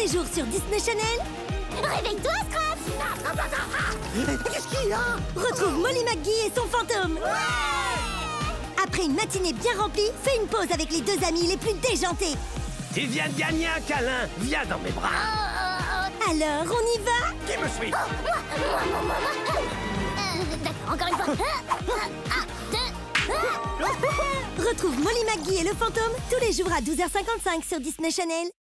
les jours sur Disney Channel. Réveille-toi, Scrap. Qu'est-ce qu'il y a? Retrouve Molly McGee et son fantôme. Après une matinée bien remplie, fais une pause avec les deux amis les plus déjantés. Tu viens de gagner un câlin. Viens dans mes bras. Alors, on y va? Qui me suit? D'accord, encore une fois. Retrouve Molly McGee et le fantôme tous les jours à 12h55 sur Disney Channel.